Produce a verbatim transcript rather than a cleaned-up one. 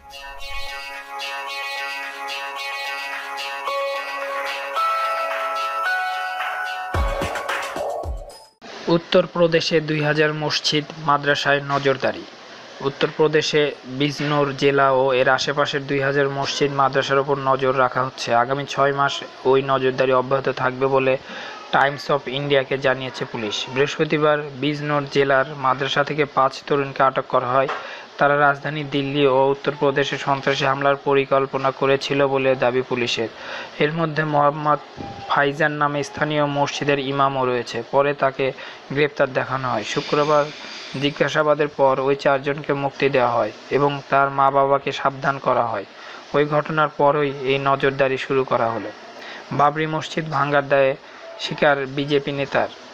উত্তরপ্রদেশে দুই হাজার মসজিদ মাদ্রাসায় নজরদারি। উত্তরপ্রদেশে বিজনোর জেলা ও এর আশেপাশের দুই হাজার মসজিদ মাদ্রাসার ওপর নজর রাখা হচ্ছে। আগামী ছয় মাস ওই নজরদারি অব্যাহত থাকবে বলে টাইমস অফ ইন্ডিয়াকে জানিয়েছে পুলিশ। বৃহস্পতিবার বিজনোর জেলার মাদ্রাসা থেকে পাঁচ তরুণকে আটক করা হয়। তারা রাজধানী দিল্লি ও উত্তরপ্রদেশে সন্ত্রাসী হামলার পরিকল্পনা করেছিল বলে দাবি পুলিশের। এর মধ্যে মোহাম্মদ ফাইজান নামে স্থানীয় মসজিদের ইমামও রয়েছে। পরে তাকে গ্রেপ্তার দেখানো হয়। শুক্রবার জিজ্ঞাসাবাদের পর ওই চারজনকে মুক্তি দেওয়া হয় এবং তার মা বাবাকে সাবধান করা হয়। ওই ঘটনার পরই এই নজরদারি শুরু করা হলো। বাবরি মসজিদ ভাঙার দায়ে স্বীকার বিজেপি নেতার।